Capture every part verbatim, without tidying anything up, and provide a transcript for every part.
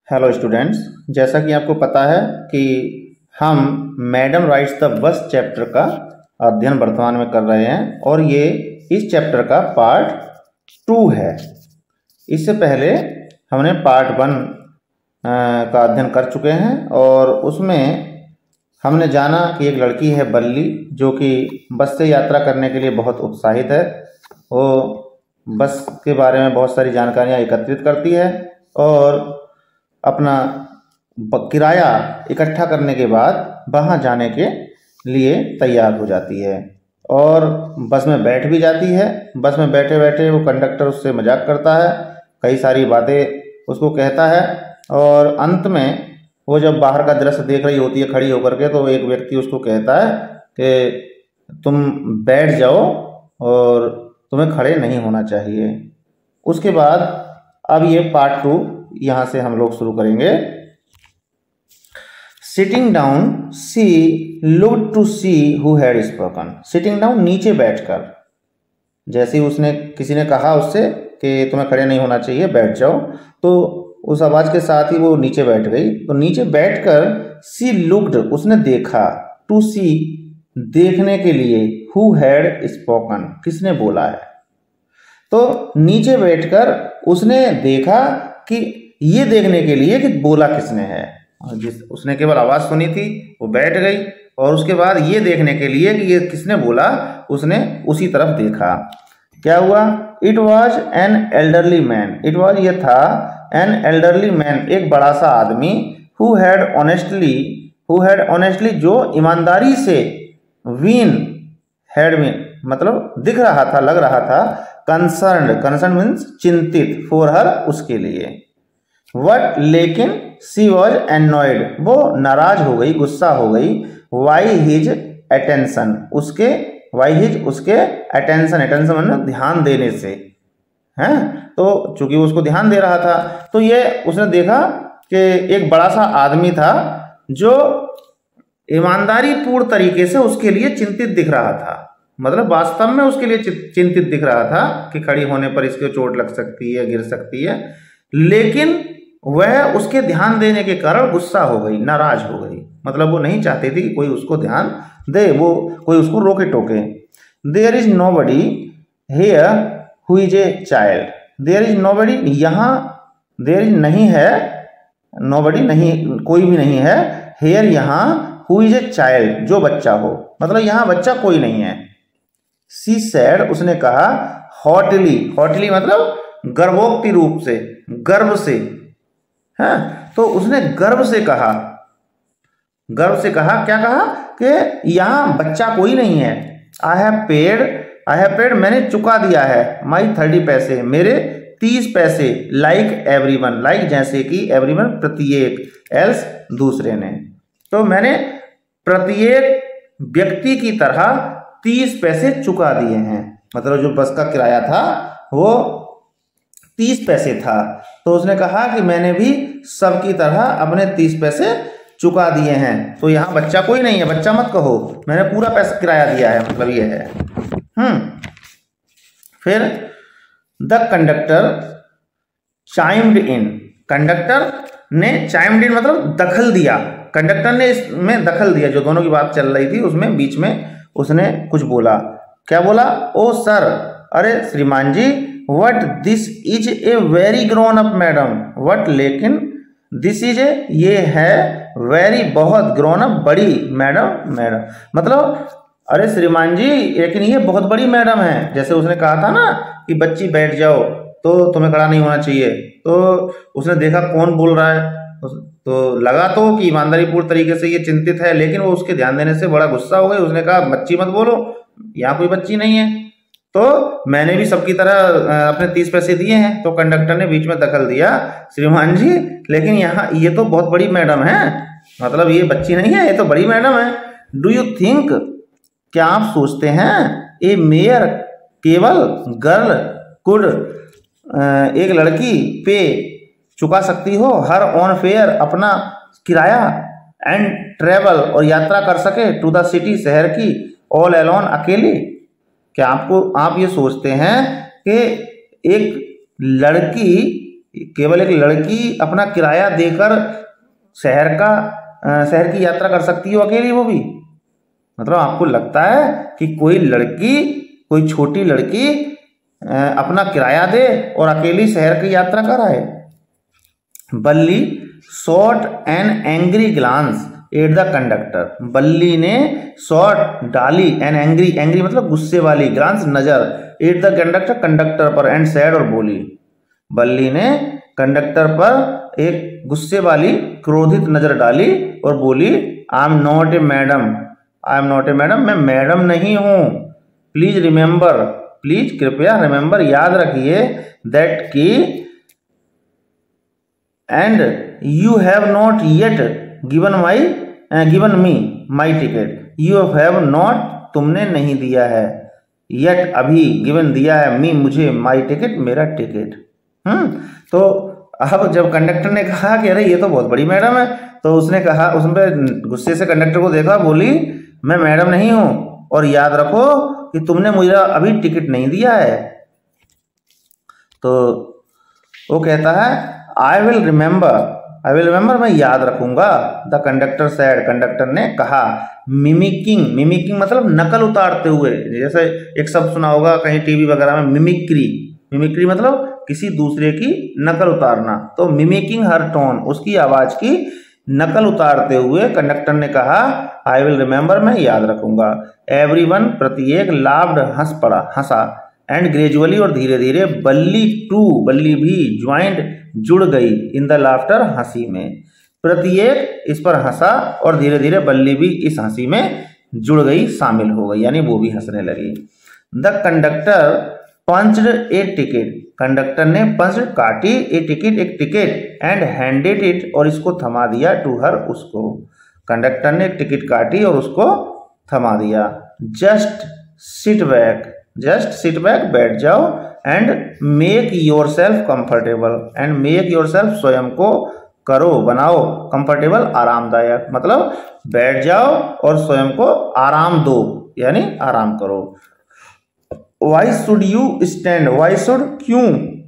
Hello students, जैसा कि आपको पता है कि हम madam rides the bus chapter का अध्ययन वर्तमान में कर रहे हैं और ये इस चैप्टर का पार्ट टू है। इससे पहले हमने पार्ट वन का अध्ययन कर चुके हैं और उसमें हमने जाना कि एक लड़की है बल्ली, जो कि बस से यात्रा करने के लिए बहुत उत्साहित है। वो बस के बारे में बहुत सारी जानकारियाँ एकत्रित करती है और अपना किराया इकट्ठा करने के बाद वहाँ जाने के लिए तैयार हो जाती है और बस में बैठ भी जाती है। बस में बैठे बैठे वो कंडक्टर उससे मजाक करता है, कई सारी बातें उसको कहता है और अंत में वो जब बाहर का दृश्य देख रही होती है खड़ी होकर के, तो एक व्यक्ति उसको कहता है कि तुम बैठ जाओ और तुम्हें खड़े नहीं होना चाहिए। उसके बाद अब ये पार्ट टू यहाँ से हम लोग शुरू करेंगे। Sitting down she looked to see who had spoken. Sitting down नीचे बैठकर, जैसे ही उसने किसी ने कहा उससे कि तुम्हें खड़े नहीं होना चाहिए, बैठ जाओ, तो उस आवाज के साथ ही वो नीचे बैठ गई। तो नीचे बैठकर सी लुक्ड, उसने देखा, टू सी देखने के लिए, हु हैड स्पोकन किसने बोला है। तो नीचे बैठकर उसने देखा कि ये देखने के लिए कि बोला किसने है। जिस उसने केवल आवाज सुनी थी वो बैठ गई और उसके बाद ये देखने के लिए कि ये किसने बोला, उसने उसी तरफ देखा। क्या हुआ? It was an elderly man. It was ये था एन एल्डरली मैन, एक बड़ा सा आदमी, who had honestly who had honestly जो ईमानदारी से, वीन हैड वीन मतलब दिख रहा था, लग रहा था, कंसर्न कंसर्न मीन्स चिंतित, फॉर हर उसके लिए। वट लेकिन सी वॉज एनॉयड, वो नाराज हो गई, गुस्सा हो गई, वाई हिज अटेंशन उसके, वाई हिज उसके अटेंशन, अटेंशन मतलब ध्यान देने से, हैं। तो चूंकि उसको ध्यान दे रहा था, तो ये उसने देखा कि एक बड़ा सा आदमी था जो ईमानदारी पूर्ण तरीके से उसके लिए चिंतित दिख रहा था। मतलब वास्तव में उसके लिए चिंतित दिख रहा था कि खड़ी होने पर इसको चोट लग सकती है, गिर सकती है, लेकिन वह उसके ध्यान देने के कारण गुस्सा हो गई, नाराज हो गई। मतलब वो नहीं चाहती थी कि कोई उसको ध्यान दे, वो कोई उसको रोके टोके। There is nobody here who is a child. There is nobody, यहाँ देयर इज नहीं है, नोबडी नहीं, कोई भी नहीं है, हियर यहाँ, हु इज ए चाइल्ड जो बच्चा हो, मतलब यहाँ बच्चा कोई नहीं है। सी सैड उसने कहा, हॉटली, हॉटली मतलब गर्वोक्ति रूप से, गर्व से, है। तो उसने गर्व से कहा, गर्व से कहा, क्या कहा कि यहाँ बच्चा कोई नहीं है। I have paid, I have paid मैंने चुका दिया है, माई थर्टी पैसे मेरे तीस पैसे, लाइक एवरीवन, लाइक जैसे कि, एवरीवन प्रत्येक, एल्स दूसरे ने। तो मैंने प्रत्येक व्यक्ति की तरह तीस पैसे चुका दिए हैं। मतलब जो बस का किराया था वो तीस पैसे था। तो उसने कहा कि मैंने भी सबकी तरह अपने तीस पैसे चुका दिए हैं। तो यहाँ बच्चा कोई नहीं है, बच्चा मत कहो, मैंने पूरा पैसा किराया दिया है, मतलब ये है। हम्म फिर the conductor chimed in, conductor ने, चाइम्ड इन मतलब दखल दिया, कंडक्टर ने इसमें दखल दिया, जो दोनों की बात चल रही थी उसमें बीच में उसने कुछ बोला। क्या बोला? ओ सर, अरे श्रीमान जी, what this is a very grown up madam, what लेकिन, दिस इज ए ये है, वेरी बहुत, ग्रोन अप बड़ी, मैडम मैडम मतलब अरे श्रीमान जी, लेकिन ये बहुत बड़ी मैडम है। जैसे उसने कहा था ना कि बच्ची बैठ जाओ तो तुम्हें खड़ा नहीं होना चाहिए, तो उसने देखा कौन बोल रहा है, तो लगा तो कि ईमानदारी पूर्ण तरीके से ये चिंतित है, लेकिन वो उसके ध्यान देने से बड़ा गुस्सा हो गई। उसने कहा बच्ची मत बोलो, यहाँ कोई बच्ची नहीं है, तो मैंने भी सबकी तरह अपने तीस पैसे दिए हैं। तो कंडक्टर ने बीच में दखल दिया, श्रीमान जी लेकिन यहाँ ये तो बहुत बड़ी मैडम है, मतलब ये बच्ची नहीं है, ये तो बड़ी मैडम है। डू यू थिंक, क्या आप सोचते हैं, ए मेयर केवल, गर्ल कुड एक लड़की, पे चुका सकती हो, हर ऑन फेयर अपना किराया, एंड ट्रेवल और यात्रा कर सके, टू द सिटी शहर की, ऑल एलोन अकेले। क्या आपको, आप ये सोचते हैं कि एक लड़की केवल एक लड़की अपना किराया देकर शहर का शहर की यात्रा कर सकती हो अकेली, वो भी? मतलब आपको लगता है कि कोई लड़की, कोई छोटी लड़की अपना किराया दे और अकेली शहर की यात्रा कराए? Balli shot an angry glance at the conductor. Balli ने शॉट डाली, एन एंग्री, एंग्री मतलब गुस्से वाली, ग्लांस नजर, एट द कंडक्टर कंडक्टर पर, एंड सैड और बोली। बल्ली ने कंडक्टर पर एक गुस्से वाली क्रोधित नजर डाली और बोली, I am not a madam, I am not a madam, मैं मैडम नहीं हूं। प्लीज रिमेंबर, प्लीज कृपया, रिमेंबर याद रखिए, दैट की, and you have not yet given my given me my ticket. You have not, तुमने नहीं दिया है, येट अभी, गिवन दिया है, मी मुझे, माई टिकट मेरा टिकट। हम्म तो अब जब कंडक्टर ने कहा कि अरे ये तो बहुत बड़ी मैडम है, तो उसने कहा, उसने गुस्से से कंडक्टर को देखा, बोली मैं मैडम नहीं हूं और याद रखो कि तुमने मुझे अभी टिकट नहीं दिया है। तो वो कहता है I will remember, I will remember, मैं याद रखूंगा। द कंडक्टर सैड, कंडक्टर ने कहा। मिमिकिंग, मिमिकिंग मतलब नकल उतारते हुए, जैसे एक शब्द सुना होगा कहीं टीवी वगैरह में, मिमिक्री। मिमिक्री मतलब किसी दूसरे की नकल उतारना। तो मिमिकिंग हर टोन, उसकी आवाज की नकल उतारते हुए कंडक्टर ने कहा आई विल रिमेंबर, मैं याद रखूंगा। एवरीवन, प्रत्येक, लाफ्ड, हंस पड़ा, हंसा, एंड ग्रेजुअली और धीरे धीरे, बल्ली टू, बल्ली भी, ज्वाइंट जुड़ गई, इन द लाफ्टर, हंसी में। प्रत्येक इस पर हंसा और धीरे धीरे बल्ली भी इस हंसी में जुड़ गई, शामिल हो गई, यानी वो भी हंसने लगी। The conductor punched a ticket, conductor ने पंच काटी, ए टिकट, एक टिकट, एंड हैंडेड इट, और इसको थमा दिया, टू हर, उसको। कंडक्टर ने एक टिकट काटी और उसको थमा दिया। Just sit back, just sit back, बैठ जाओ, and make yourself comfortable, and make yourself, स्वयं को करो, बनाओ, कंफर्टेबल, आरामदायक, मतलब बैठ जाओ और स्वयं को आराम दो, यानी आराम करो। Why should you stand, why should, क्यों,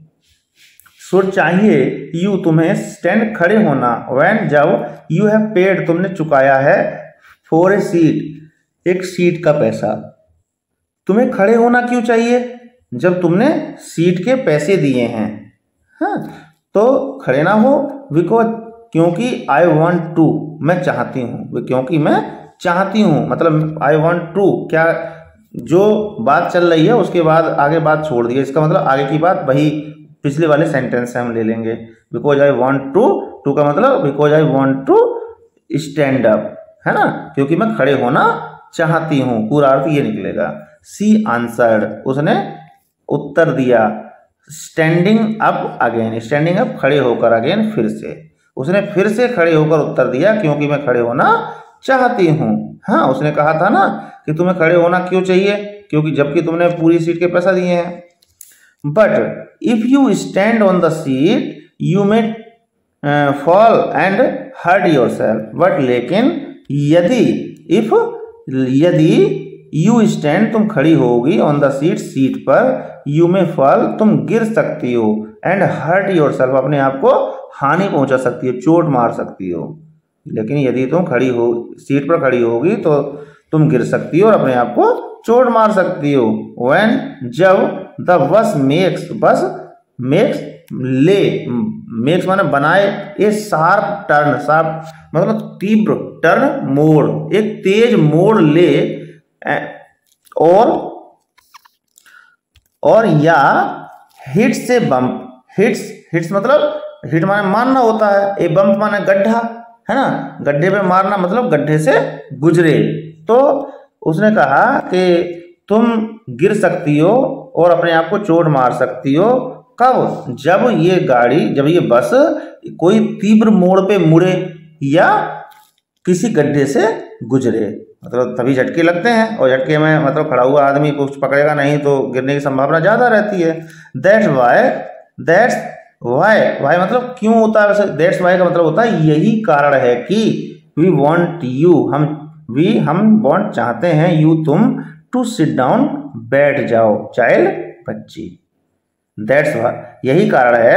शुड चाहिए, यू तुम्हें, स्टैंड खड़े होना, व्हेन जब, यू हैव पेड तुमने चुकाया है, फॉर ए सीट एक सीट का पैसा। तुम्हें खड़े होना क्यों चाहिए? जब तुमने सीट के पैसे दिए हैं, हाँ, तो खड़े ना हो, बिकॉज, क्योंकि, आई वॉन्ट टू, मैं चाहती हूँ, क्योंकि मैं चाहती हूँ, मतलब आई वॉन्ट टू, क्या जो बात चल रही है उसके बाद आगे बात छोड़ दिए, इसका मतलब आगे की बात वही पिछले वाले सेंटेंस से हम ले लेंगे। Because I want to, to का मतलब because I want to stand up, है ना, क्योंकि मैं खड़े होना चाहती हूँ, पूरा अर्थ ये निकलेगा। सी आंसर्ड, उसने उत्तर दिया। Standing up again, standing up खड़े होकर, अगेन फिर से, उसने फिर से खड़े होकर उत्तर दिया, क्योंकि मैं खड़े होना चाहती हूँ। हाँ, उसने कहा था ना कि तुम्हें खड़े होना क्यों चाहिए, क्योंकि जबकि तुमने पूरी सीट के पैसा दिए हैं। But if you stand on the seat you may fall and hurt yourself, but लेकिन यदि, इफ यदि, यू स्टैंड तुम खड़ी होगी, ऑन द सीट सीट पर, यू मे फॉल तुम गिर सकती हो, एंड हर्ट योर सेल्फ अपने आप को हानि पहुंचा सकती हो, चोट मार सकती हो। लेकिन यदि तुम खड़ी हो, सीट पर खड़ी होगी तो तुम गिर सकती हो और अपने आप को चोट मार सकती हो। व्हेन जब, द बस मेक्स, बस मेक्स ले, मेक्स माने बनाए, ए शार्प टर्न, शार्प मतलब तीव्र, टर्न मोड़, एक तेज मोड़ ले, और और या हिट से बम्प, हिट्स, हिट्स मतलब हिट माने मारना होता है, ए बम्प माने गड्ढा, है ना, गड्ढे पे मारना मतलब गड्ढे से गुजरे। तो उसने कहा कि तुम गिर सकती हो और अपने आप को चोट मार सकती हो, कब, जब ये गाड़ी, जब ये बस कोई तीव्र मोड़ पे मुड़े या किसी गड्ढे से गुजरे, मतलब तभी झटके लगते हैं, और झटके में मतलब खड़ा हुआ आदमी कुछ पकड़ेगा नहीं तो गिरने की संभावना ज़्यादा रहती है। That's why, that's why, why मतलब क्यों होता है, वैसे दैट्स वाई का मतलब होता है यही कारण है कि, वी वॉन्ट यू, हम, वी हम वॉन्ट चाहते हैं, यू तुम, टू सिट डाउन बैठ जाओ, चाइल्ड बच्ची। दैट्स वाई, यही कारण है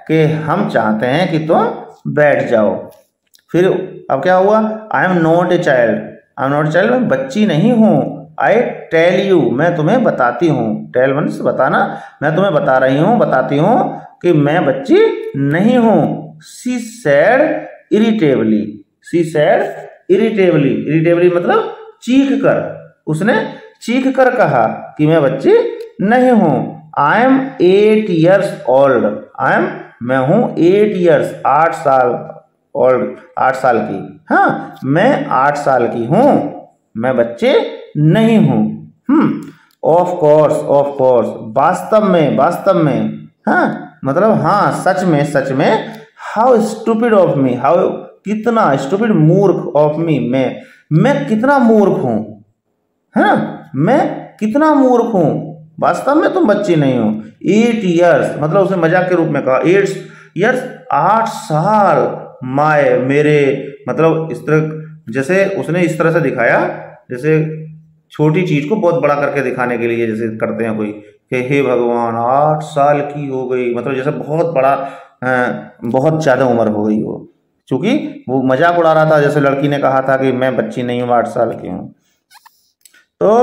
कि हम चाहते हैं कि तुम बैठ जाओ। फिर अब क्या हुआ, I am not a child, I am not a child, मैं बच्ची नहीं हूँ। आई टेल यू, मैं तुम्हें बताती हूँ, टेल मीन्स बताना, मैं तुम्हें बता रही हूँ, बताती हूँ कि मैं बच्ची नहीं हूँ। She said irritably, she said irritably, irritably मतलब चीख कर, उसने चीख कर कहा कि मैं बच्ची नहीं हूँ। I am eight years old, I am मैं हूँ एट ईयर्स आठ साल ओल्ड, आठ साल की, हाँ मैं आठ साल की हूँ, मैं बच्चे नहीं हूँ। Hmm of course, of course वास्तव में, वास्तव में, हाँ मतलब हाँ सच में, सच में। How stupid of me, how कितना, स्टूपिड मूर्ख, ऑफ मी मैं, मैं कितना मूर्ख हूँ, है ना, मैं कितना मूर्ख हूँ, वास्तव में तुम बच्ची नहीं हो। एट ईयर्स मतलब उसने मजाक के रूप में कहा, एट ईयर्स आठ साल, माय मेरे, मतलब इस तरह जैसे उसने इस तरह से दिखाया जैसे छोटी चीज को बहुत बड़ा करके दिखाने के लिए जैसे करते हैं कोई कि हे भगवान आठ साल की हो गई, मतलब जैसे बहुत बड़ा, बहुत ज्यादा उम्र हो गई हो, क्योंकि वो मजाक उड़ा रहा था, जैसे लड़की ने कहा था कि मैं बच्ची नहीं हूँ, आठ साल की हूँ। तो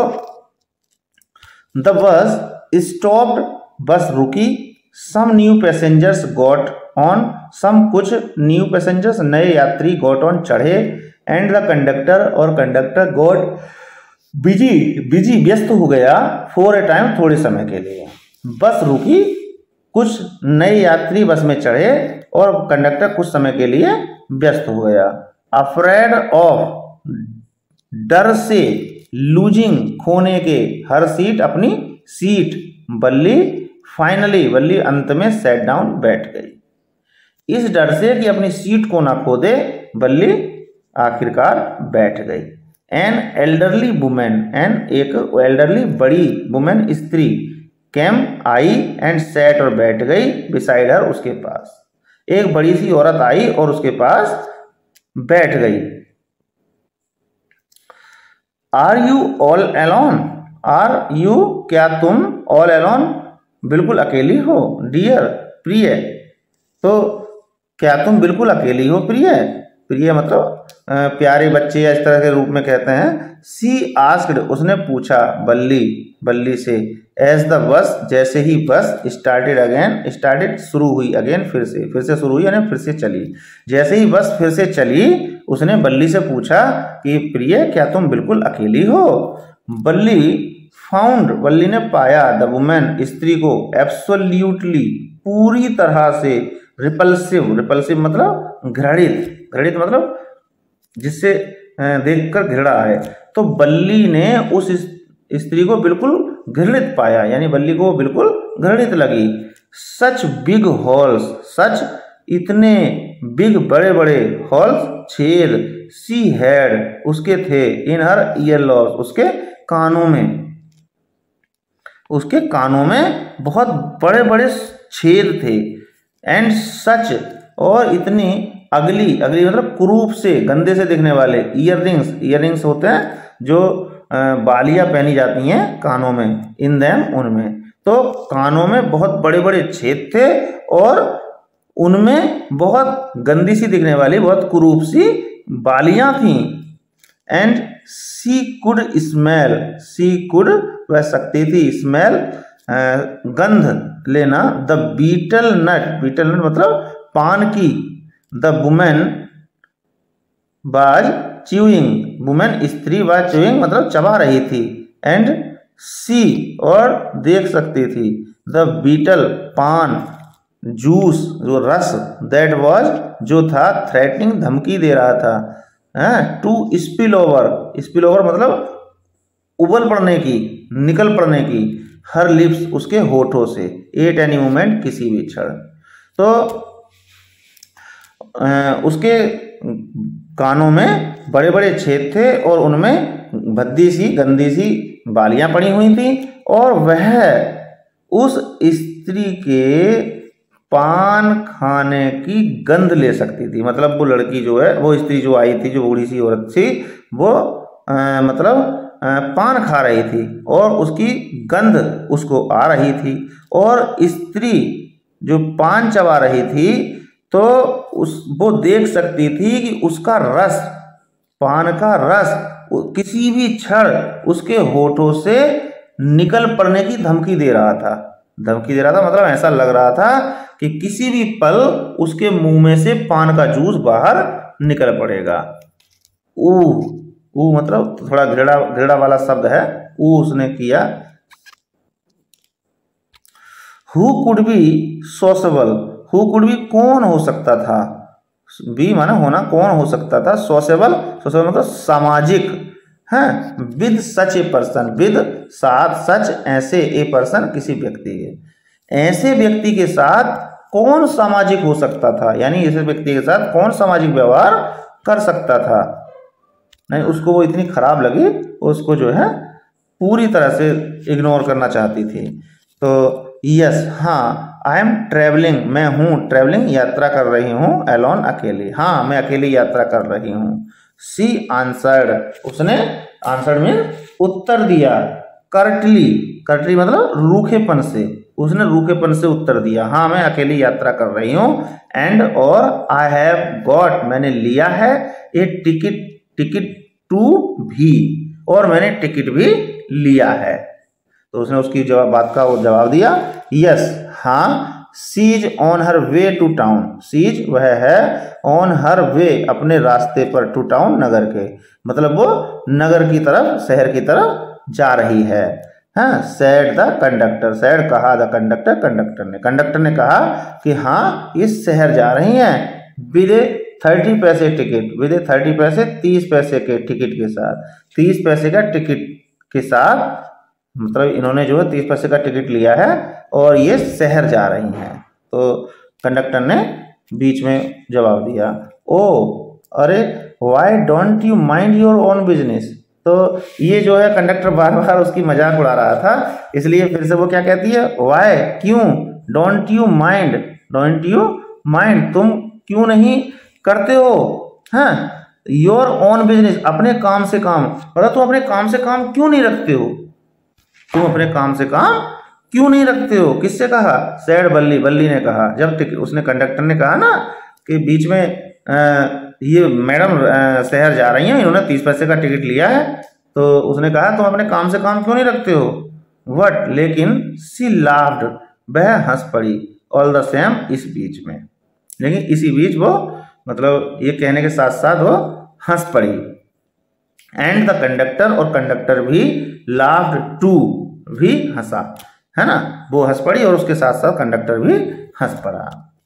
द बस स्टॉप्ड, बस रुकी, some new passengers got on, some कुछ न्यू पैसेंजर्स नए यात्री गॉट ऑन चढ़े, एंड द कंडक्टर और कंडक्टर गॉट बिजी, बिजी व्यस्त हो गया, फॉर ए टाइम थोड़े समय के लिए। बस रुकी, कुछ नए यात्री बस में चढ़े और कंडक्टर कुछ समय के लिए व्यस्त हो गया। अफ्रेड ऑफ, डर से, लूजिंग खोने के, हर सीट अपनी सीट, बल्ली फाइनली, बल्ली अंत में सेट डाउन बैठ गई। इस डर से कि अपनी सीट को ना खो दे, बल्ली आखिरकार बैठ गई। एन एल्डरली वुमेन, एन एक एल्डरली बड़ी, वुमेन स्त्री, कैम आई एंड सेट और बैठ गई, बिसाइड हर उसके पास। एक बड़ी सी औरत आई और उसके पास बैठ गई। Are you all alone, are you क्या तुम, ऑल एलोन बिल्कुल अकेली हो, डियर प्रिय, तो क्या तुम बिल्कुल अकेली हो प्रिय, प्रिय मतलब प्यारे बच्चे या इस तरह के रूप में कहते हैं। सी आस्क्ड, उसने पूछा, बल्ली, बल्ली से, एज द बस, जैसे ही बस स्टार्टेड अगेन, स्टार्टेड शुरू हुई, अगेन फिर से, फिर से शुरू हुई यानी फिर से चली, जैसे ही बस फिर से चली उसने बल्ली से पूछा कि प्रिय क्या तुम बिल्कुल अकेली हो। बल्ली फाउंड, बल्ली ने पाया, द वुमेन स्त्री को, एब्सोल्यूटली पूरी तरह से, रिपल्सिव, रिपल्सिव मतलब घृणित, घृणित मतलब जिससे देखकर घृणा है, तो बल्ली ने उस स्त्री को बिल्कुल घृणित पाया, यानी बल्ली को बिल्कुल घृणित लगी। सच बिग होल्स, सच इतने, बिग बड़े बड़े, होल्स छेद, सी हैड उसके थे, इन हर ईयर लॉस उसके कानों में, उसके कानों में बहुत बड़े बड़े छेद थे। एंड सच और इतनी, अगली, अगली मतलब कुरूप से, गंदे से दिखने वाले, ईयररिंग्स, ईयररिंग्स होते हैं जो बालियां पहनी जाती हैं कानों में, इन देम उनमें, तो कानों में बहुत बड़े बड़े छेद थे और उनमें बहुत गंदी सी दिखने वाली, बहुत कुरूप सी बालियां थीं। And she could smell, she could वह सकती थी, स्मेल गंध लेना, the betel nut, betel nut मतलब पान की, the woman was chewing, woman स्त्री बाज च्यूइंग मतलब चबा रही थी। एंड सी और देख सकती थी, द बीटल पान, जूस जो रस, दैट वाज जो था, थ्रेटनिंग धमकी दे रहा था, to spill over, spill over मतलब उबल पड़ने की, निकल पड़ने की, हर लिप्स उसके होठों से, एट एनी मोमेंट किसी भी क्षण। तो आ, उसके कानों में बड़े बड़े छेद थे और उनमें भद्दी सी गंदी सी बालियां पड़ी हुई थी और वह उस स्त्री के पान खाने की गंध ले सकती थी। मतलब वो लड़की जो है, वो स्त्री जो आई थी, जो बूढ़ी सी औरत थी, वो आ, मतलब आ, पान खा रही थी और उसकी गंध उसको आ रही थी और स्त्री जो पान चबा रही थी तो उस वो देख सकती थी कि उसका रस, पान का रस किसी भी क्षण उसके होठों से निकल पड़ने की धमकी दे रहा था। धमकी दे रहा था मतलब ऐसा लग रहा था कि किसी भी पल उसके मुंह में से पान का जूस बाहर निकल पड़ेगा। ऊ ऊ मतलब थोड़ा घृणा घृणा वाला शब्द है, ऊ उसने किया। Who could be sociable, who could be कौन हो सकता था, बी माना होना, कौन हो सकता था, सोशेबल, सोशेबल मतलब सामाजिक है, with such a person, with साथ, सच ऐसे, ए पर्सन किसी व्यक्ति के, ऐसे व्यक्ति के साथ कौन सामाजिक हो सकता था, यानी ऐसे व्यक्ति के साथ कौन सामाजिक व्यवहार कर सकता था। नहीं, उसको वो इतनी खराब लगी, उसको जो है पूरी तरह से इग्नोर करना चाहती थी। तो यस, हाँ, आई एम ट्रेवलिंग, मैं हूँ, ट्रेवलिंग यात्रा कर रही हूँ, एलोन अकेली, हाँ मैं अकेली यात्रा कर रही हूँ। सी आंसर्ड, उसने आंसर्ड में उत्तर दिया, कर्टली, कर्टली मतलब रूखेपन से, उसने रूखेपन से उत्तर दिया, हाँ मैं अकेली यात्रा कर रही हूँ। एंड और आई हैव गॉट, मैंने लिया है, ए टिकट, टिकट टू भी, और मैंने टिकट भी लिया है। तो उसने उसकी जवाब बात का वो जवाब दिया, यस, हाँ, she's on her way to town, she's वह है, ऑन हर वे अपने रास्ते पर, टू टाउन नगर के, मतलब वो नगर की तरफ, शहर की तरफ जा रही है। हाँ, सैड द कंडक्टर, सैड कहा, द कंडक्टर, कंडक्टर ने, कंडक्टर ने कहा कि हाँ इस शहर जा रही हैं, with thirty paise ticket, with thirty paise, तीस पैसे के टिकट के साथ, तीस पैसे का टिकट के साथ, मतलब इन्होंने जो है तीस पैसे का टिकट लिया है और ये शहर जा रही हैं। तो कंडक्टर ने बीच में जवाब दिया, ओ अरे, why don't you mind your own business. तो ये जो है कंडक्टर बार बार उसकी मजाक उड़ा रहा था, इसलिए फिर से वो क्या कहती है, व्हाई, क्यों, don't you mind, don't you mind, तुम क्यों नहीं करते हो, हाँ, योर ओन बिजनेस, अपने काम से काम, मतलब तुम अपने काम से काम क्यों नहीं रखते हो, तुम अपने काम से काम क्यों नहीं रखते हो। किससे कहा, सैड बल्ली, बल्ली ने कहा। जब टिकट उसने, कंडक्टर ने कहा ना कि बीच में आ, ये मैडम शहर जा रही हैं, इन्होंने तीस पैसे का टिकट लिया है, तो उसने कहा तुम अपने काम से काम क्यों नहीं रखते हो। वट, लेकिन सी लाफ्ड, वह हंस पड़ी, ऑल द सेम, इस बीच में, लेकिन इसी बीच वो, मतलब ये कहने के साथ साथ वो हंस पड़ी। एंड द कंडक्टर, और कंडक्टर भी, लाफ्ड टू, भी हंसा, है ना, वो हंस पड़ी और उसके साथ साथ कंडक्टर भी हंस पड़ा।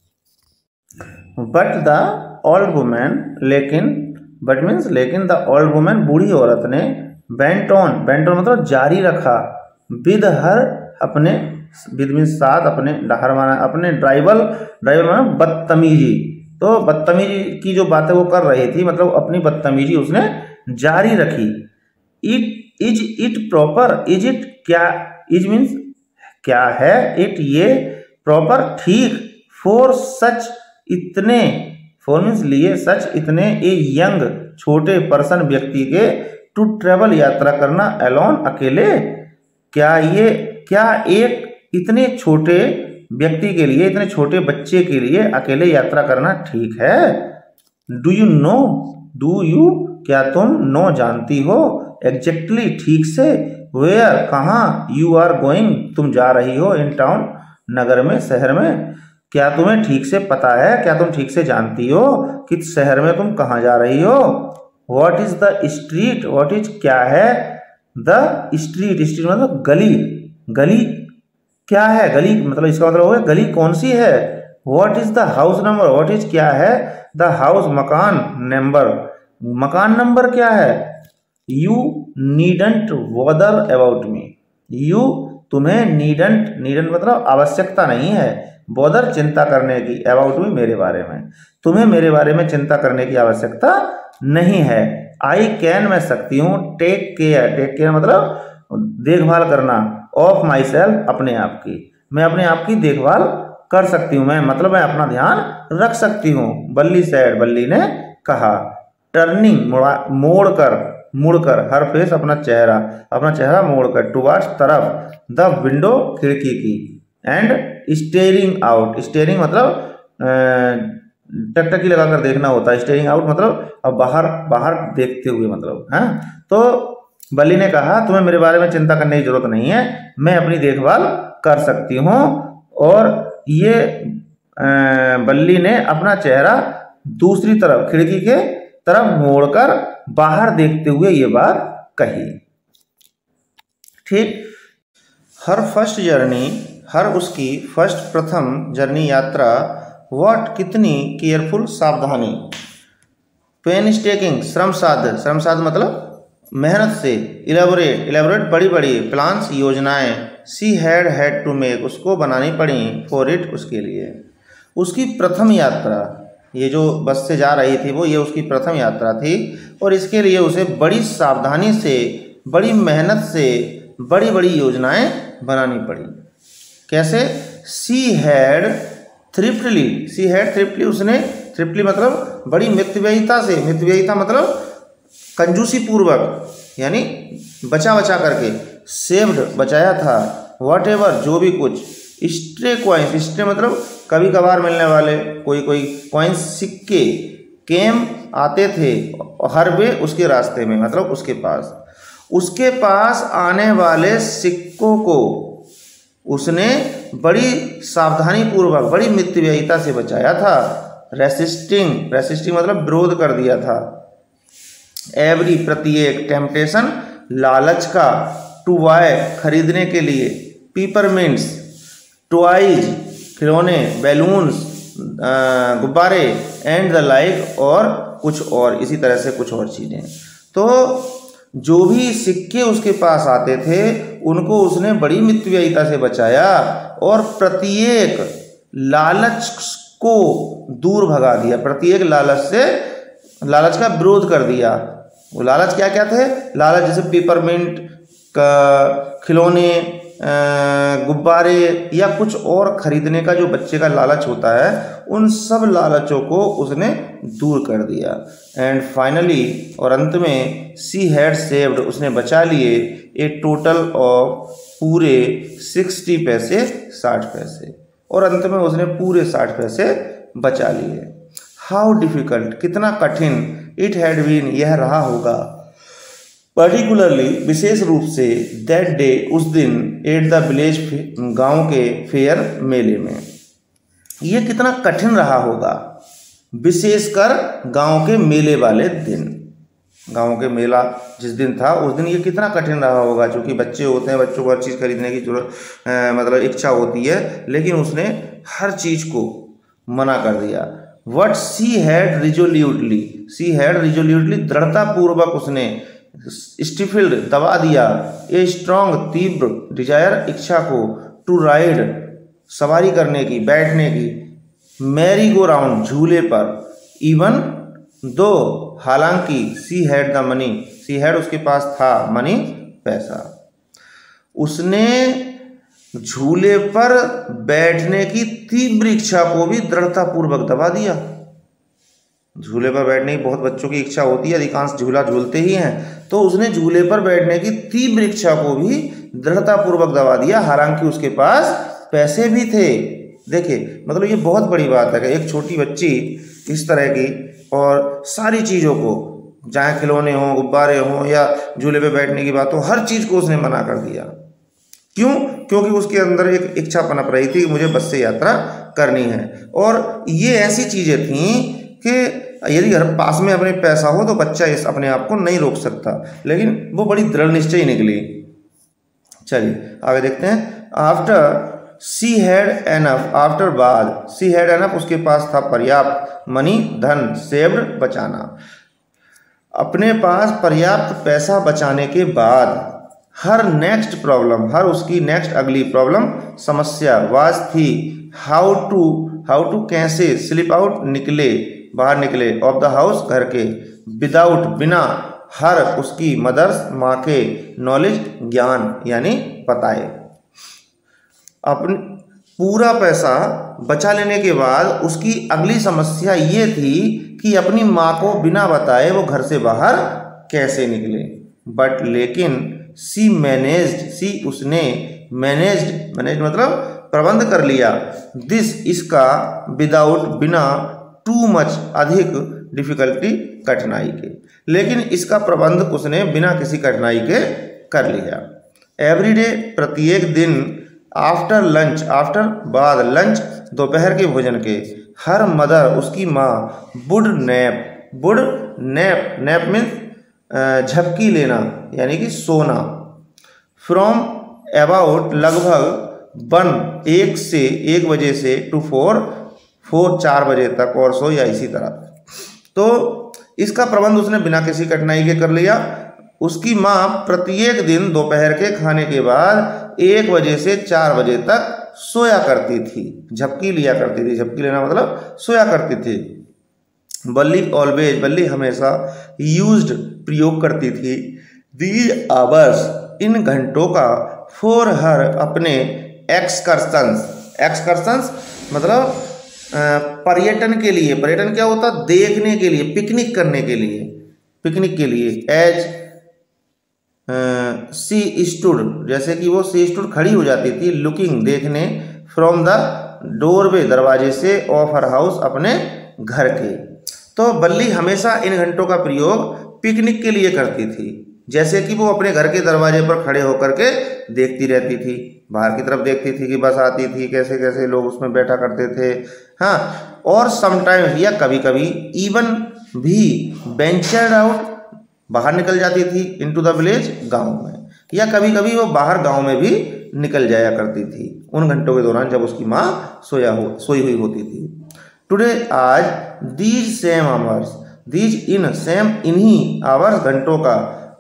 बट द ओल्ड वुमेन, लेकिन, बट मीन्स लेकिन, द ओल्ड वुमेन, बूढ़ी औरत ने, बेंट ऑन, बेंट ऑन मतलब जारी रखा, विद हर, अपने, विद मीन्स साथ, अपने, हर माना अपने, ड्राइवल, ड्राइवल माना बदतमीजी, तो बदतमीजी की जो बातें वो कर रही थी, मतलब अपनी बदतमीजी उसने जारी रखी। It is it proper, is it क्या, इज मीन्स क्या है, इट ये, प्रॉपर ठीक, फॉर सच इतने, फॉर मीन्स लिए, सच इतने, ए यंग छोटे पर्सन व्यक्ति के, टू ट्रेवल यात्रा करना, एलोन अकेले, क्या ये, क्या एक इतने छोटे व्यक्ति के लिए, इतने छोटे बच्चे के लिए अकेले यात्रा करना ठीक है। Do you know, do you क्या तुम, नो जानती हो, एग्जैक्टली ठीक से, वेयर कहाँ, यू आर गोइंग तुम जा रही हो, इन टाउन नगर में, शहर में, क्या तुम्हें ठीक से पता है, क्या तुम ठीक से जानती हो कि शहर में तुम कहाँ जा रही हो। What is the street, what is क्या है, द स्ट्रीट, स्ट्रीट मतलब गली, गली क्या है, गली मतलब इसका मतलब है गली कौन सी है। What is the house number, what is क्या है, द हाउस मकान, नंबर मकान नंबर क्या है। You needn't bother about me, you तुम्हें, नीडंट, नीडंट मतलब आवश्यकता नहीं है, बॉदर चिंता करने की, अबाउट मी मेरे बारे में, तुम्हें मेरे बारे में चिंता करने की आवश्यकता नहीं है। आई कैन मैं सकती हूँ, टेक केयर, टेक केयर मतलब देखभाल करना, ऑफ माई सेल्फ अपने आप की, मैं अपने आप की देखभाल कर सकती हूँ, मैं मतलब मैं अपना ध्यान रख सकती हूँ। बल्ली सैड, बल्ली ने कहा। टर्निंग मोड़ कर, मुड़कर, हर फेस अपना चेहरा, अपना चेहरा मोड़कर, टुवार्ड्स तरफ, द विंडो खिड़की की, एंड स्टेयरिंग आउट, स्टेयरिंग मतलब टकटकी लगाकर देखना होता है, स्टेयरिंग आउट मतलब अब बाहर बाहर देखते हुए मतलब है। तो बल्ली ने कहा तुम्हें मेरे बारे में चिंता करने की जरूरत नहीं है, मैं अपनी देखभाल कर सकती हूँ। और ये बल्ली ने अपना चेहरा दूसरी तरफ खिड़की के तरफ मोड़कर बाहर देखते हुए ये बात कही। ठीक, हर फर्स्ट जर्नी, हर उसकी फर्स्ट प्रथम जर्नी यात्रा, व्हाट कितनी केयरफुल सावधानी, पेनस्टेकिंग श्रम साध्य, श्रम साध्य मतलब मेहनत से, इलेबोरेट, इलेबोरेट बड़ी बड़ी, प्लान्स योजनाएं, she had had to make उसको बनानी पड़ी, फॉर इट उसके लिए। उसकी प्रथम यात्रा, ये जो बस से जा रही थी वो ये उसकी प्रथम यात्रा थी और इसके लिए उसे बड़ी सावधानी से, बड़ी मेहनत से बड़ी बड़ी योजनाएं बनानी पड़ी। कैसे? सी हैड थ्रिफ्टली, सी हैड थ्रिफ्टली उसने, थ्रिफ्टली मतलब बड़ी मितव्ययिता से, मितव्ययिता मतलब कंजूसी पूर्वक यानी बचा बचा करके, सेव्ड बचाया था, वॉट एवर जो भी कुछ, स्ट्रे कॉइन्स, स्ट्रे मतलब कभी कभार मिलने वाले कोई कोई कॉइन्स सिक्के, केम आते थे, हर वे उसके रास्ते में मतलब उसके पास, उसके पास आने वाले सिक्कों को उसने बड़ी सावधानी पूर्वक, बड़ी मितव्ययिता से बचाया था। रेसिस्टिंग, रेसिस्टिंग मतलब विरोध कर दिया था। एवरी प्रत्येक, टेम्पटेशन लालच का, टू बाय खरीदने के लिए, पीपरमिंट्स टॉयज खिलौने, बैलून्स गुब्बारे, एंड द लाइक और कुछ और इसी तरह से कुछ और चीज़ें। तो जो भी सिक्के उसके पास आते थे उनको उसने बड़ी मितव्ययिता से बचाया और प्रत्येक लालच को दूर भगा दिया, प्रत्येक लालच से, लालच का विरोध कर दिया। वो लालच क्या क्या थे? लालच जैसे पेपरमिंट का, खिलौने, गुब्बारे या कुछ और खरीदने का जो बच्चे का लालच होता है, उन सब लालचों को उसने दूर कर दिया। एंड फाइनली, और अंत में, सी हैड सेव्ड उसने बचा लिए, ए टोटल ऑफ पूरे सिक्सटी पैसे, साठ पैसे, और अंत में उसने पूरे साठ पैसे बचा लिए। हाउ डिफिकल्ट कितना कठिन, इट हैड बीन यह रहा होगा, पर्टिकुलरली विशेष रूप से, दैट डे उस दिन, एट द विलेज गांव के फेयर मेले में, ये कितना कठिन रहा होगा, विशेषकर गांव के मेले वाले दिन, गांव के मेला जिस दिन था उस दिन ये कितना कठिन रहा होगा। क्योंकि बच्चे होते हैं, बच्चों को हर चीज़ खरीदने की जरूरत मतलब इच्छा होती है, लेकिन उसने हर चीज़ को मना कर दिया। But she had resolutely, she had resolutely दृढ़तापूर्वक उसने, स्टिफिल्ड दबा दिया, ए स्ट्रॉन्ग तीव्र, डिजायर इच्छा को, टू राइड सवारी करने की, बैठने की, मैरी गो राउंड झूले पर, इवन दो हालांकि, she had the money, she had उसके पास था मनी पैसा, उसने झूले पर बैठने की तीव्र इच्छा को भी दृढ़तापूर्वक दबा दिया। झूले पर बैठने की बहुत बच्चों की इच्छा होती है, अधिकांश झूला झूलते ही हैं, तो उसने झूले पर बैठने की तीव्र इच्छा को भी दृढ़तापूर्वक दबा दिया, हालांकि उसके पास पैसे भी थे। देखिए मतलब ये बहुत बड़ी बात है कि एक छोटी बच्ची इस तरह की, और सारी चीज़ों को, चाहे खिलौने हों, गुब्बारे हों या झूले पे बैठने की बात हो, हर चीज़ को उसने मना कर दिया। क्यों? क्योंकि उसके अंदर एक इच्छा पनप रही थी कि मुझे बस से यात्रा करनी है, और ये ऐसी चीज़ें थीं कि यदि घर पास में अपने पैसा हो तो बच्चा इस अपने आप को नहीं रोक सकता, लेकिन वो बड़ी दृढ़ निश्चय निकली। चलिए आगे देखते हैं। After she had enough, after बाद, सी हैड एनफ उसके पास था पर्याप्त, मनी धन, सेव्ड बचाना, अपने पास पर्याप्त पैसा बचाने के बाद, हर नेक्स्ट प्रॉब्लम, हर उसकी नेक्स्ट अगली प्रॉब्लम, समस्या, वाज थी, हाउ टू, हाउ टू कैसे, स्लिप आउट निकले, बाहर निकले, ऑफ द हाउस घर के, विदाउट बिना, हर उसकी मदर्स माँ के, नॉलेज ज्ञान यानी बताए। अपने पूरा पैसा बचा लेने के बाद उसकी अगली समस्या ये थी कि अपनी माँ को बिना बताए वो घर से बाहर कैसे निकले। बट लेकिन सी मैनेज्ड, सी उसने, मैनेज्ड, मैनेज मतलब प्रबंध कर लिया, दिस इसका, विदाउट बिना, टू मच अधिक, डिफिकल्टी कठिनाई के, लेकिन इसका प्रबंध उसने बिना किसी कठिनाई के कर लिया। एवरीडे प्रत्येक दिन, आफ्टर लंच, आफ्टर बाद लंच दोपहर के भोजन के, हर मदर उसकी माँ, would nap, would nap, nap means झपकी लेना यानी कि सोना, फ्रॉम अबाउट लगभग, वन एक से, एक बजे से, टू फोर, फोर चार बजे तक, और सो या इसी तरह। तो इसका प्रबंध उसने बिना किसी कठिनाई के कर लिया। उसकी माँ प्रत्येक दिन दोपहर के खाने के बाद एक बजे से चार बजे तक सोया करती थी, झपकी लिया करती थी, झपकी लेना मतलब सोया करती थी। बल्ली ऑलवेज, बल्ली हमेशा, यूज्ड प्रयोग करती थी, दीज आवर्स इन घंटों का, फॉर हर अपने, एक्सकर्शंस, एक्सकर्शंस मतलब पर्यटन के लिए, पर्यटन क्या होता, देखने के लिए, पिकनिक करने के लिए, पिकनिक के लिए, एज सी स्टूड, जैसे कि वो सी स्टूड खड़ी हो जाती थी, लुकिंग देखने, फ्रॉम द डोरवे दरवाजे से, ऑफ हर हाउस अपने घर के। तो बल्ली हमेशा इन घंटों का प्रयोग पिकनिक के लिए करती थी, जैसे कि वो अपने घर के दरवाजे पर खड़े होकर के देखती रहती थी, बाहर की तरफ देखती थी कि बस आती थी, कैसे कैसे लोग उसमें बैठा करते थे। हाँ, और समटाइम्स या कभी कभी, इवन भी, वेंचर्ड आउट बाहर निकल जाती थी, इनटू द विलेज गांव में, या कभी कभी वो बाहर गांव में भी निकल जाया करती थी उन घंटों के दौरान जब उसकी माँ सोया हो सोई हुई होती थी। टुडे आज, these same hours, these in same इन्हीं आवर्स घंटों का,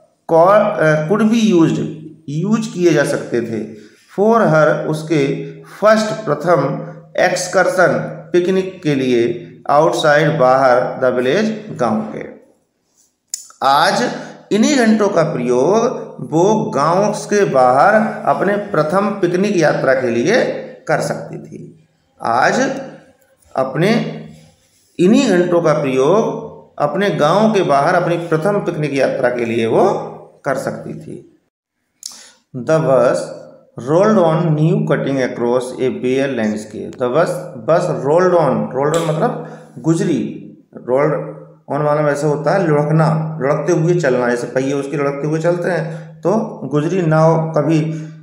कुड बी यूज्ड यूज किए जा सकते थे, फॉर हर उसके, फर्स्ट प्रथम, एक्सकर्शन पिकनिक के लिए, आउटसाइड बाहर, द विलेज गांव के। आज इन्हीं घंटों का प्रयोग वो गांव के बाहर अपने प्रथम पिकनिक यात्रा के लिए कर सकती थी। आज अपने इन्हीं घंटों का प्रयोग अपने गांव के बाहर अपनी प्रथम पिकनिक यात्रा के लिए वो कर सकती थी। The bus rolled on, new cutting across a bare landscape, the bus bus rolled on, rolled on मतलब गुजरी, रोल्ड ऑन वाला वैसे होता है लुढ़कना, लुढ़कते हुए चलना, जैसे पहिए उसके लुढ़कते हुए चलते हैं, तो गुजरी नाव कभी,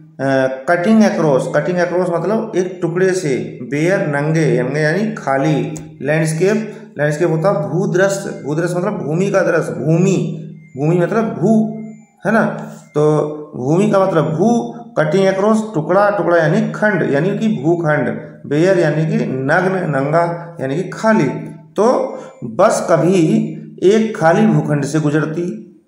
कटिंग अक्रॉस, कटिंग अक्रॉस मतलब एक टुकड़े से, बेयर नंगे, नंगे यानी खाली, लैंडस्केप, लैंडस्केप होता है भूदृश्य, भूदृश्य मतलब भूमि का दृश्य, भूमि, भूमि मतलब भू, है ना, तो भूमि का मतलब भू, कटिंग अक्रॉस टुकड़ा, टुकड़ा यानी खंड यानी कि भूखंड, बेयर यानी कि नग्न, नंगा यानी कि खाली। तो बस कभी एक खाली भूखंड से गुजरती,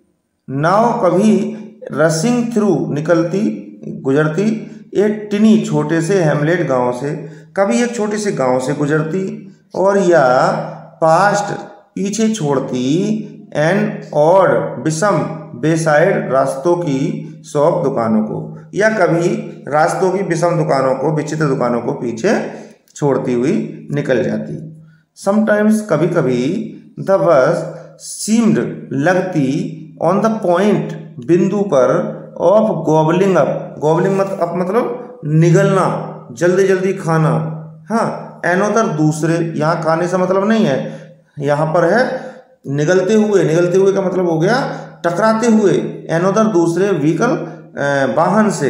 नाव कभी रसिंग थ्रू निकलती, गुजरती, एक टिनी छोटे से हेमलेट गांव से, कभी एक छोटे से गांव से गुजरती, और या पास्ट पीछे छोड़ती, एंड ऑड विषम बेसाइड रास्तों की शॉप दुकानों को, या कभी रास्तों की विषम दुकानों को, विचित्र दुकानों को पीछे छोड़ती हुई निकल जाती। समटाइम्स कभी कभी, द बस सीम्ड लगती, ऑन द पॉइंट बिंदु पर, ऑफ गॉबलिंग अप, गॉबलिंग मत अप मतलब निगलना, जल्दी जल्दी खाना। हाँ, एनोदर दूसरे, यहाँ खाने से मतलब नहीं है, यहाँ पर है निगलते हुए, निगलते हुए का मतलब हो गया टकराते हुए, एनोदर दूसरे, व्हीकल वाहन से,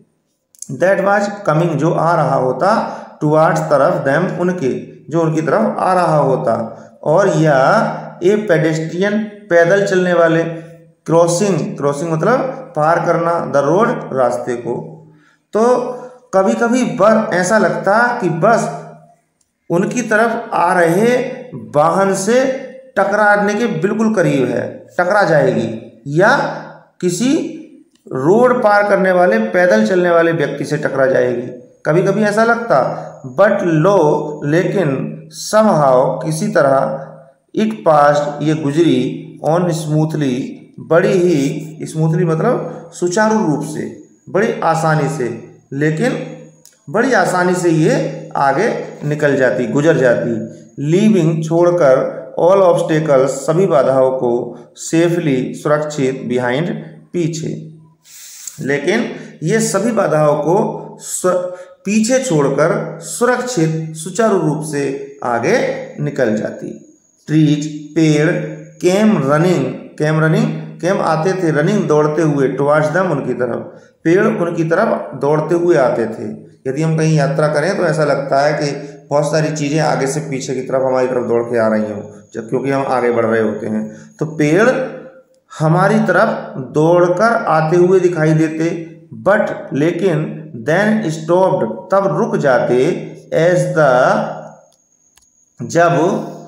दैट वाज कमिंग जो आ रहा होता, टुवार्ड्स तरफ, देम उनके जो उनकी तरफ आ रहा होता, और या ए पेडेस्ट्रियन पैदल चलने वाले, क्रॉसिंग, क्रॉसिंग मतलब पार करना, द रोड रास्ते को। तो कभी कभी बस ऐसा लगता कि बस उनकी तरफ आ रहे वाहन से टकराने के बिल्कुल करीब है, टकरा जाएगी, या किसी रोड पार करने वाले पैदल चलने वाले व्यक्ति से टकरा जाएगी, कभी कभी ऐसा लगता। बट लो, लेकिन समहाउ किसी तरह, इट पास्ट ये गुजरी, ऑन स्मूथली बड़ी ही, स्मूथली मतलब सुचारू रूप से, बड़ी आसानी से, लेकिन बड़ी आसानी से ये आगे निकल जाती, गुजर जाती, लीविंग छोड़कर, ऑल ऑब्स्टेकल्स सभी बाधाओं को, सेफली सुरक्षित, बिहाइंड पीछे, लेकिन ये सभी बाधाओं को पीछे छोड़कर सुरक्षित सुचारू रूप से आगे निकल जाती। ट्रीज पेड़ केम रनिंग केम रनिंग केम आते थे रनिंग दौड़ते हुए टुवर्ड्स देम उनकी तरफ, पेड़ उनकी तरफ दौड़ते हुए आते थे। यदि हम कहीं यात्रा करें तो ऐसा लगता है कि बहुत सारी चीज़ें आगे से पीछे की तरफ हमारी तरफ दौड़ के आ रही हों, जब क्योंकि हम आगे बढ़ रहे होते हैं। तो पेड़ हमारी तरफ दौड़कर आते हुए दिखाई देते, बट लेकिन देन स्टॉप्ड तब रुक जाते, एज द जब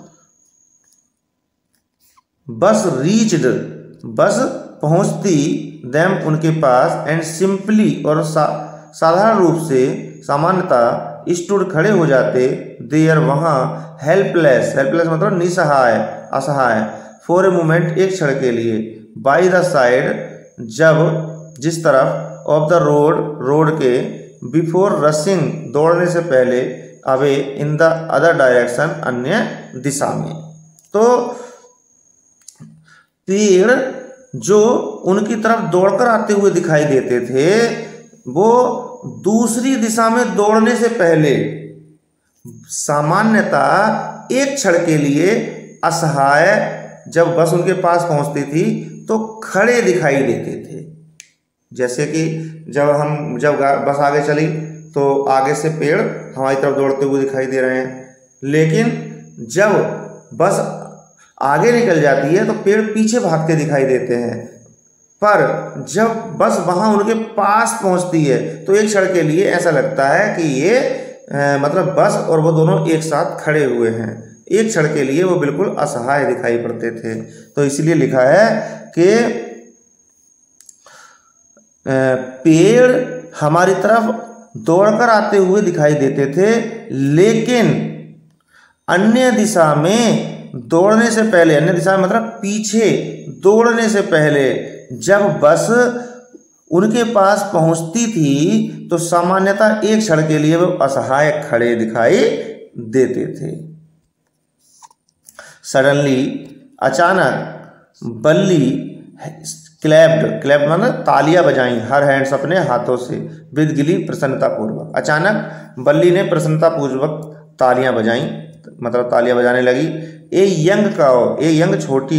बस रीच्ड बस पहुंचती देम उनके पास, एंड सिंपली और सा, साधारण रूप से सामान्यतः स्टूड खड़े हो जाते, देयर वहाँ, हेल्पलेस हेल्पलेस मतलब निसहाय असहाय, फॉर ए मोमेंट एक क्षण के लिए, बाई द साइड जब जिस तरफ, ऑफ द रोड रोड के, बिफोर रशिंग दौड़ने से पहले, away in the other direction अन्य दिशा में। तो पेड़ जो उनकी तरफ दौड़कर आते हुए दिखाई देते थे वो दूसरी दिशा में दौड़ने से पहले सामान्यतः एक क्षण के लिए असहाय जब बस उनके पास पहुंचती थी तो खड़े दिखाई देते थे। जैसे कि जब हम जब बस आगे चली तो आगे से पेड़ हमारी तरफ दौड़ते हुए दिखाई दे रहे हैं, लेकिन जब बस आगे निकल जाती है तो पेड़ पीछे भागते दिखाई देते हैं। पर जब बस वहाँ उनके पास पहुँचती है तो एक क्षण के लिए ऐसा लगता है कि ये आ, मतलब बस और वो दोनों एक साथ खड़े हुए हैं। एक क्षण के लिए वो बिल्कुल असहाय दिखाई पड़ते थे। तो इसलिए लिखा है कि पेड़ हमारी तरफ दौड़कर आते हुए दिखाई देते थे, लेकिन अन्य दिशा में दौड़ने से पहले, अन्य दिशा में मतलब पीछे दौड़ने से पहले जब बस उनके पास पहुंचती थी तो सामान्यतः एक क्षण के लिए वो असहाय खड़े दिखाई देते थे। सडनली अचानक, बल्ली क्लैप्ड क्लैप्ड मतलब तालियां बजाई, हर हैंड्स अपने हाथों से, विद गिली प्रसन्नतापूर्वक। अचानक बल्ली ने प्रसन्नतापूर्वक तालियां बजाई मतलब तालियां बजाने लगी। A young cow a young छोटी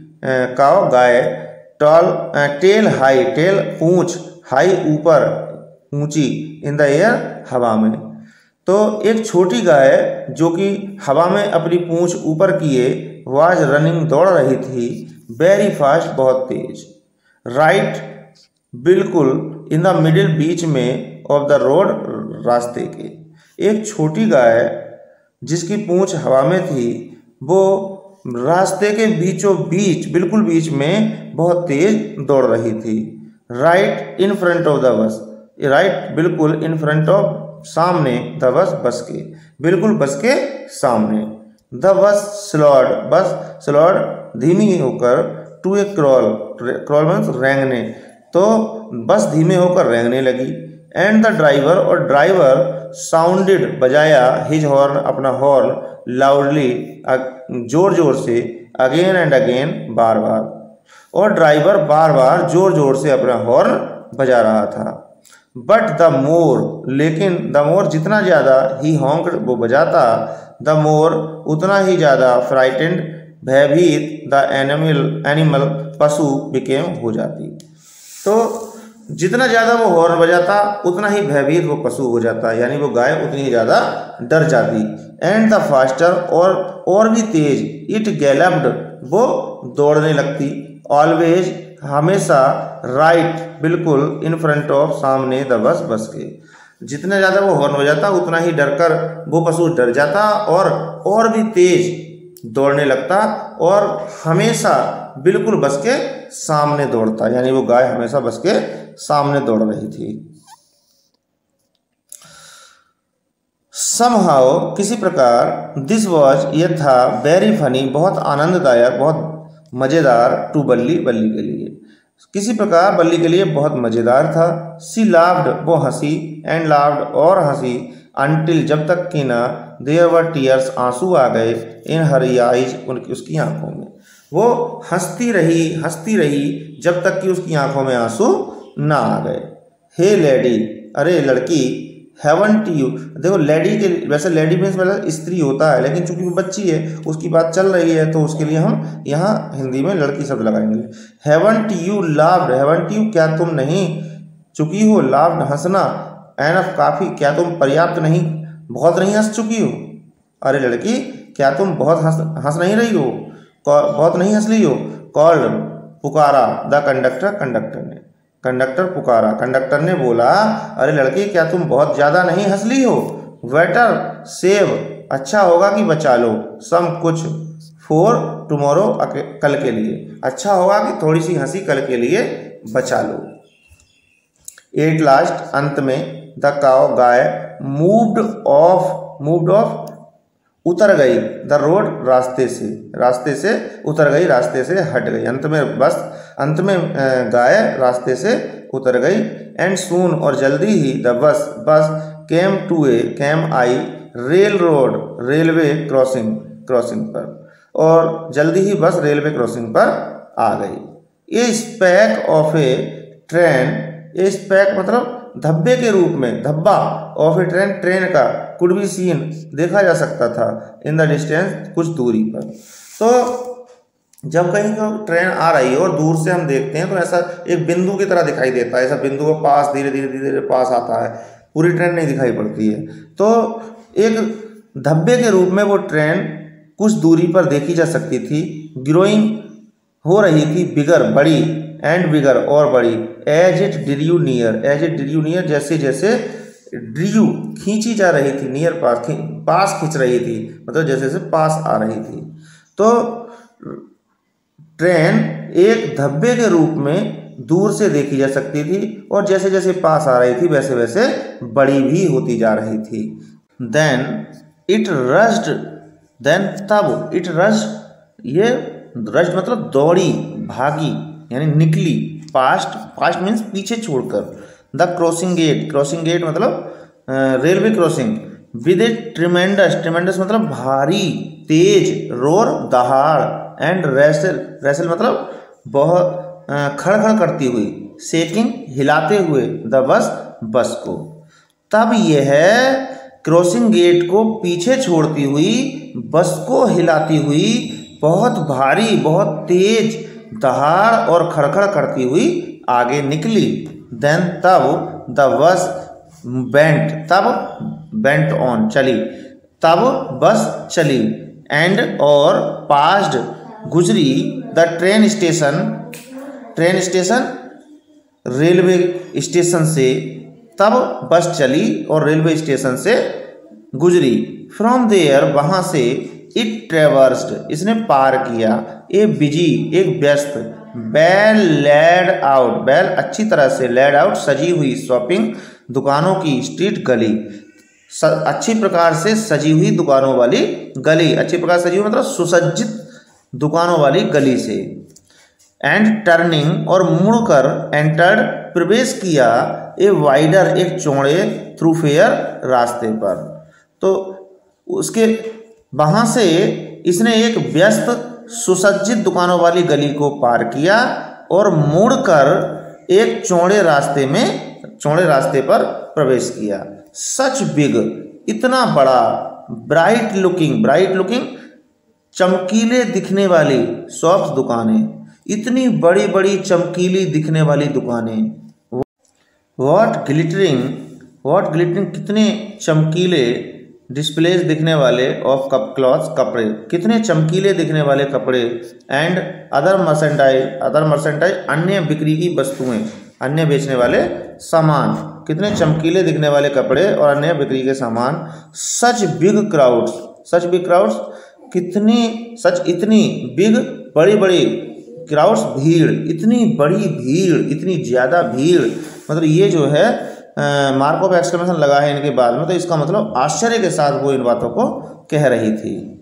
काओ गाय, टॉल टेल हाई टेल पूंछ, हाई ऊपर ऊंची, इन द एयर हवा में। तो एक छोटी गाय जो कि हवा में अपनी पूंछ ऊपर किए वाज रनिंग दौड़ रही थी, वेरी फास्ट बहुत तेज, राइट बिल्कुल, इन द मिडिल बीच में ऑफ द रोड रास्ते के। एक छोटी गाय जिसकी पूंछ हवा में थी वो रास्ते के बीचों बीच बिल्कुल बीच में बहुत तेज दौड़ रही थी। Right in front of the bus, right बिल्कुल, इन फ्रंट ऑफ सामने, द बस बस के बिल्कुल बस के सामने। द बस स्लॉड बस स्लॉड धीमी होकर, to a crawl crawl means रेंगने, तो बस धीमे होकर रेंगने लगी। एंड द ड्राइवर और ड्राइवर साउंडेड बजाया, हिज हॉर्न अपना हॉर्न, लाउडली जोर जोर से, अगेन एंड अगेन बार बार, और ड्राइवर बार बार जोर जोर से अपना हॉर्न बजा रहा था। बट द मोर लेकिन द मोर जितना ज़्यादा ही हॉन्क्ड वो बजाता, द मोर उतना ही ज़्यादा फ्राइटेंड भयभीत द एनिमल एनिमल पशु बिकेम हो जाती। तो जितना ज़्यादा वो हॉर्न बजाता उतना ही भयभीत वो पशु हो जाता, यानी वो गाय उतनी ही ज़्यादा डर जाती। एंड द फास्टर और और भी तेज, इट गैलप्ड वो दौड़ने लगती, ऑलवेज हमेशा, राइट बिल्कुल, इन फ्रंट ऑफ सामने, द बस बस के। जितना ज़्यादा वो हॉर्न बजाता उतना ही डरकर वो पशु डर जाता और और भी तेज दौड़ने लगता और हमेशा बिल्कुल बस के सामने दौड़ता, यानी वो गाय हमेशा बस के सामने दौड़ रही थी। समहाउ किसी प्रकार, दिस वॉज यह था, वेरी फनी बहुत आनंददायक बहुत मज़ेदार, टू बल्ली बल्ली के लिए, किसी प्रकार बल्ली के लिए बहुत मज़ेदार था। सी लाफ्ड वो हंसी, एंड लाफ्ड और हंसी, अनटिल जब तक कि ना, देयर वर टीयर्स आंसू आ गए, इन हर आइज उनकी उसकी आंखों में। वो हंसती रही हंसती रही जब तक कि उसकी आंखों में आंसू ना आ गए। हे लेडी अरे लड़की, हैवंट यू, देखो लेडी के, वैसे लेडी मीन्स मतलब स्त्री होता है, लेकिन चूंकि वो बच्ची है उसकी बात चल रही है तो उसके लिए हम यहाँ हिंदी में लड़की शब्द लगाएंगे। Haven't you loved, haven't you क्या तुम नहीं चुकी हो, लाव्ड हंसना, एनफ काफ़ी क्या तुम पर्याप्त नहीं बहुत नहीं हंस चुकी हो, अरे लड़की क्या तुम बहुत हंस हंस नहीं रही हो, बहुत नहीं हंस रही हो। कॉल्ड पुकारा द कंडक्टर, कंडक्टर ने, कंडक्टर पुकारा, कंडक्टर ने बोला अरे लड़की क्या तुम बहुत ज़्यादा नहीं हंस ली हो। वेटर सेव अच्छा होगा कि बचा लो, सम कुछ, फॉर टुमारो कल के लिए, अच्छा होगा कि थोड़ी सी हंसी कल के लिए बचा लो। एट लास्ट अंत में, द काव गाय, मूव्ड ऑफ, मूव्ड ऑफ उतर गई, द रोड रास्ते से, रास्ते से उतर गई, रास्ते से हट गई, अंत में बस, अंत में गाय रास्ते से उतर गई। एंड सून और जल्दी ही, the bus, bus came to a, came a, railroad railway crossing, crossing पर, और जल्दी ही बस रेलवे क्रॉसिंग पर आ गई। A speck of a train, a speck मतलब धब्बे के रूप में, धब्बा, ऑफ ए ट्रेन ट्रेन का, कुड बी सीन देखा जा सकता था, इन द डिस्टेंस कुछ दूरी पर। तो जब कहीं को ट्रेन आ रही है और दूर से हम देखते हैं तो ऐसा एक बिंदु की तरह दिखाई देता है, ऐसा बिंदु के पास धीरे धीरे धीरे धीरे पास आता है, पूरी ट्रेन नहीं दिखाई पड़ती है। तो एक धब्बे के रूप में वो ट्रेन कुछ दूरी पर देखी जा सकती थी, ग्रोइंग हो रही थी, बिगर बड़ी, एंड बिगर और बड़ी, as it drew near, as it drew near जैसे जैसे ड्रू खींची जा रही थी, नियर पास, खी, पास खींच रही थी, मतलब जैसे जैसे पास आ रही थी। तो ट्रेन एक धब्बे के रूप में दूर से देखी जा सकती थी और जैसे जैसे पास आ रही थी वैसे वैसे बड़ी भी होती जा रही थी। देन इट रश्ड, देन तब, इट रश्ड, ये रश्ड मतलब दौड़ी, भागी, यानी निकली, पास्ट, पास्ट मीन्स पीछे छोड़कर, the crossing gate, crossing gate मतलब railway crossing, with a tremendous, tremendous मतलब भारी, तेज, रोर दहाड़, एंड रेसल, रेसल मतलब बहुत खड़खड़ करती हुई, शेकिंग हिलाते हुए, द बस, बस को। तब यह क्रॉसिंग गेट को पीछे छोड़ती हुई, बस को हिलाती हुई, बहुत भारी, बहुत तेज, दहाड़ और खड़खड़ करती हुई आगे निकली। देन तब, द बस बेंट, तब बेंट ऑन चली, तब बस चली, एंड और पास्ड गुजरी, the train station, train station railway station से, तब बस चली और रेलवे स्टेशन से गुजरी। फ्रॉम देयर वहाँ से, इट ट्रेवर्स्ड इसने पार किया, ए बिजी एक व्यस्त, बेल लेड आउट, बेल अच्छी तरह से, लेड आउट सजी हुई, शॉपिंग दुकानों की, स्ट्रीट गली अच्छी प्रकार से सजी हुई दुकानों वाली गली, अच्छी प्रकार सजी हुई मतलब सुसज्जित दुकानों वाली गली से। एंड टर्निंग और मुड़कर, एंटर्ड प्रवेश किया, ए वाइडर एक चौड़े, थ्रूफेयर रास्ते पर। तो उसके वहाँ से इसने एक व्यस्त सुसज्जित दुकानों वाली गली को पार किया और मुड़कर एक चौड़े रास्ते में, चौड़े रास्ते पर प्रवेश किया। सच बिग इतना बड़ा, ब्राइट लुकिंग, ब्राइट लुकिंग चमकीले दिखने वाली, शॉप्स दुकानें, इतनी बड़ी बड़ी चमकीली दिखने वाली दुकानें। व्हाट ग्लिटरिंग, व्हाट ग्लिटरिंग कितने चमकीले, डिस्प्लेज दिखने वाले, ऑफ कप क्लॉथ्स कपड़े, कितने चमकीले दिखने वाले कपड़े, and other merchandise, other merchandise अन्य बिक्री की वस्तुएं, अन्य बेचने वाले सामान, कितने चमकीले दिखने वाले कपड़े और अन्य बिक्री के सामान। Such big crowds, such big crowds कितनी, सच इतनी, बिग बड़ी बड़ी, क्राउड्स भीड़, इतनी बड़ी भीड़, इतनी ज़्यादा भीड़, मतलब ये जो है मार्क ऑफ एक्सक्लेमेशन लगा है इनके बाद में, तो इसका मतलब आश्चर्य के साथ वो इन बातों को कह रही थी।